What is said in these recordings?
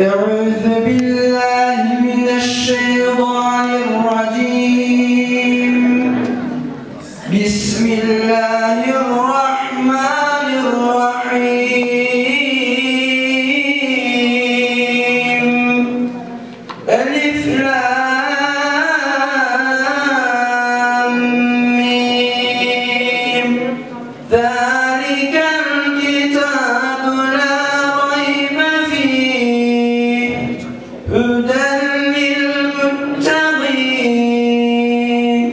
أعوذ بالله من الشيطان الرجيم. بسم الله الرحمن الرحيم. ألف لام ميم. ذلك الكتاب لا ريب فيه هدى للمتقين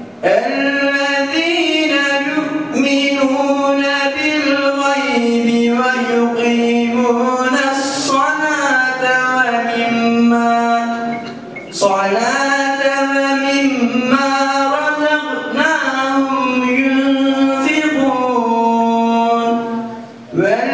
الذين يؤمنون بالغيب ويقيمون الصلاة ومما رزقناهم ينفقون.